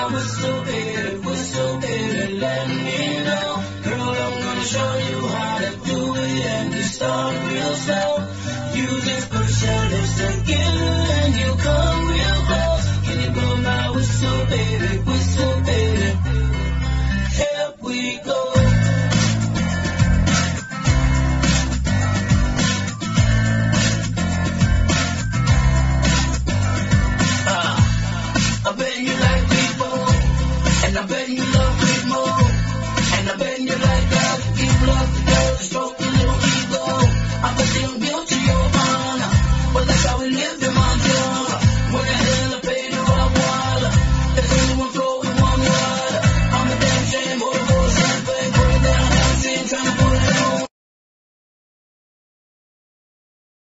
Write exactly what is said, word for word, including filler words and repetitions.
whistle, baby, whistle, baby, let me know. Girl, I'm gonna show you how to do it, and you start real slow.